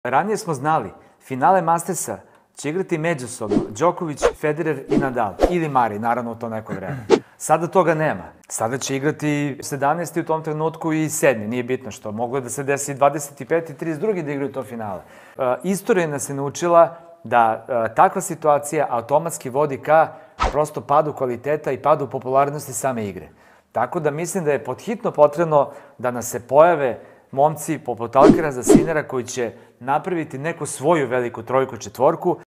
Ranije smo znali, finale Mastersa će igrati međusobno Đoković, Federer i Nadal. Ili Mari, naravno u to neko vreme. Sada toga nema. Sada će igrati 17. u tom trenutku i 7. Nije bitno što. Moglo je da se desi 25. i 32. da igraju to finale. Istorija nas je naučila da takva situacija automatski vodi ka prosto padu kvaliteta i padu popularnosti same igre. Tako da mislim da je podhitno potrebno da nas se pojave momci poput Alcaraz, Sinera koji će napraviti neku svoju veliku trojku, četvorku.